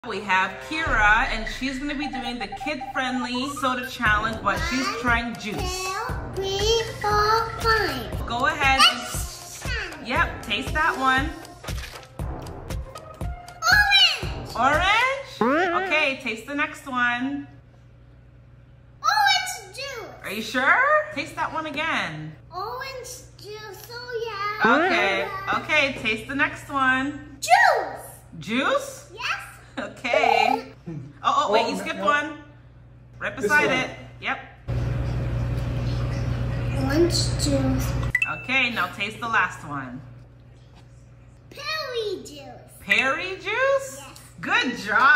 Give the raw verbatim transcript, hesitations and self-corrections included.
We have Kirah, and she's going to be doing the kid-friendly soda challenge, but she's trying juice. Two, three, four, five. Go ahead and, yep, taste that one. Orange. Orange? Okay, taste the next one. Orange juice. Are you sure? Taste that one again. Orange juice, oh yeah. Okay, okay, taste the next one. Juice. Yes. Juice? Okay. Oh, oh, wait, you skipped one. Right beside it. Yep. Orange juice. Okay, now taste the last one. Perry juice. Perry juice? Yes. Good job.